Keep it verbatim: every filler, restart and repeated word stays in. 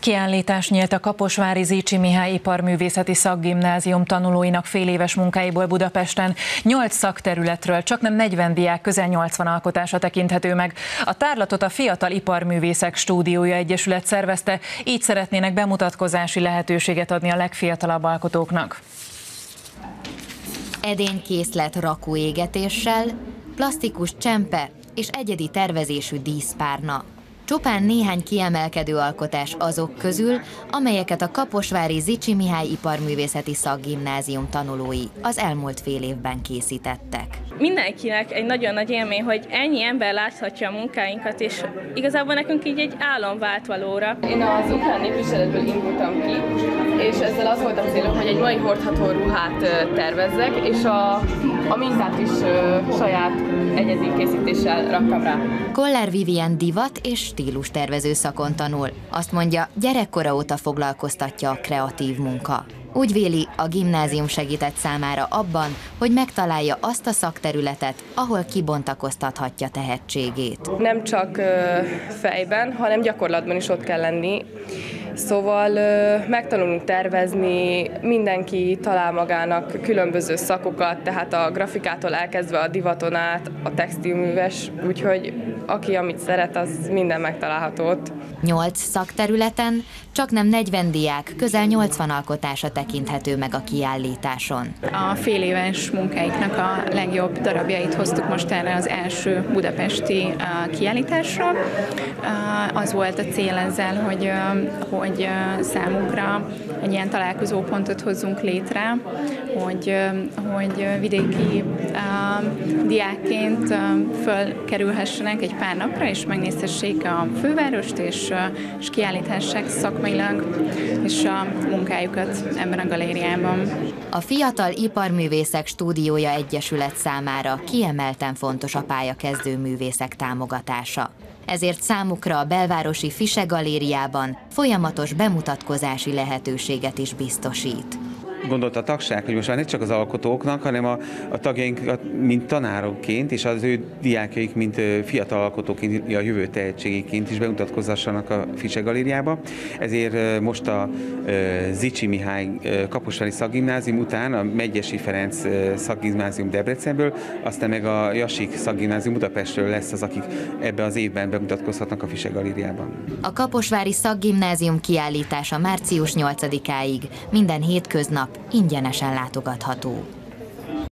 Kiállítás nyílt a Kaposvári Zichy Mihály Iparművészeti Szakgimnázium tanulóinak féléves munkáiból Budapesten. Nyolc szakterületről csaknem negyven diák közel nyolcvan alkotása tekinthető meg. A tárlatot a Fiatal Iparművészek Stúdiója Egyesület szervezte, így szeretnének bemutatkozási lehetőséget adni a legfiatalabb alkotóknak. Edénykészlet rakóégetéssel, plastikus csempe és egyedi tervezésű díszpárna. Csupán néhány kiemelkedő alkotás azok közül, amelyeket a Kaposvári Zichy Mihály Iparművészeti Szakgimnázium tanulói az elmúlt fél évben készítettek. Mindenkinek egy nagyon nagy élmény, hogy ennyi ember láthatja a munkáinkat, és igazából nekünk így egy álom vált valóra. Én az ukrán népviseletből indultam ki, és ezzel az volt a célom, hogy egy mai hordható ruhát tervezzek, és a, a mintát is saját egyedi készítéssel raktam rá. Koller Vivien divat és stílustervező szakon tanul. Azt mondja, gyerekkora óta foglalkoztatja a kreatív munka. Úgy véli, a gimnázium segített számára abban, hogy megtalálja azt a szakterületet, ahol kibontakoztathatja tehetségét. Nem csak fejben, hanem gyakorlatban is ott kell lenni. Szóval megtanulunk tervezni, mindenki talál magának különböző szakokat, tehát a grafikától elkezdve a divaton át, a textilműves, úgyhogy aki amit szeret, az minden megtalálható ott. Nyolc szakterületen csaknem negyven diák közel nyolcvan alkotása tekinthető meg a kiállításon. A féléves munkáiknak a legjobb darabjait hoztuk most erre az első budapesti kiállításra. Az volt a cél ezzel, hogy, hogy számukra egy ilyen találkozópontot hozzunk létre, hogy, hogy vidéki diákként fölkerülhessenek egy pár napra, és megnézhessék a fővárost, és, és kiállíthassák szakmailag és a munkájukat ebben a galériában. A Fiatal Iparművészek Stúdiója Egyesület számára kiemelten fontos a pályakezdő művészek támogatása. Ezért számukra a belvárosi Fise galériában folyamatos bemutatkozási lehetőséget is biztosít. Gondolt a tagság, hogy most már nem csak az alkotóknak, hanem a, a tagjainkat, mint tanárokként, és az ő diákjaik, mint fiatal alkotóként, a jövő tehetségéként is bemutatkozhassanak a Fise galériába. Ezért most a Zichy Mihály Kaposvári Szakgimnázium után a Medgyessy Ferenc Szakgimnázium Debrecenből, aztán meg a Jasik Szakgimnázium Budapestről lesz az, akik ebben az évben bemutatkozhatnak a Fise galériában. A Kaposvári Szakgimnázium kiállítása március nyolcadikáig minden hétköznap ingyenesen látogatható.